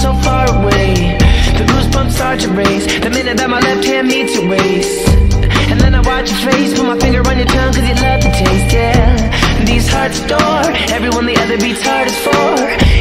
so far away. The goosebumps start to raise the minute that my left hand meets your waist. And then I watch your face, put my finger on your tongue, cause you love the taste, yeah. These hearts adore everyone the other beats hardest for.